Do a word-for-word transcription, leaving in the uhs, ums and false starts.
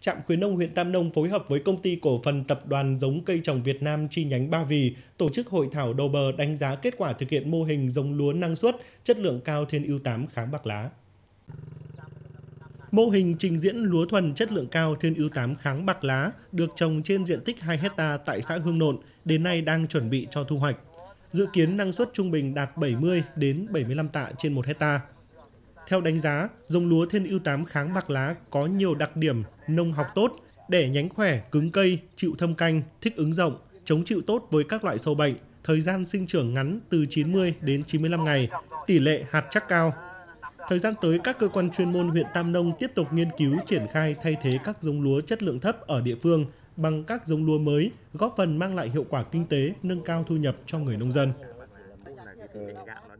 Trạm khuyến nông huyện Tam Nông phối hợp với Công ty Cổ phần Tập đoàn Giống cây trồng Việt Nam chi nhánh Ba Vì tổ chức hội thảo đầu bờ đánh giá kết quả thực hiện mô hình giống lúa năng suất, chất lượng cao Thiên ưu tám kháng bạc lá. Mô hình trình diễn lúa thuần chất lượng cao Thiên ưu tám kháng bạc lá được trồng trên diện tích hai héc ta tại xã Hương Nộn, đến nay đang chuẩn bị cho thu hoạch. Dự kiến năng suất trung bình đạt bảy mươi đến bảy mươi lăm tạ trên một héc ta. Theo đánh giá, giống lúa Thiên ưu tám kháng bạc lá có nhiều đặc điểm nông học tốt, đẻ nhánh khỏe, cứng cây, chịu thâm canh, thích ứng rộng, chống chịu tốt với các loại sâu bệnh, thời gian sinh trưởng ngắn từ chín mươi đến chín mươi lăm ngày, tỷ lệ hạt chắc cao. Thời gian tới, các cơ quan chuyên môn huyện Tam Nông tiếp tục nghiên cứu triển khai thay thế các giống lúa chất lượng thấp ở địa phương bằng các giống lúa mới, góp phần mang lại hiệu quả kinh tế, nâng cao thu nhập cho người nông dân.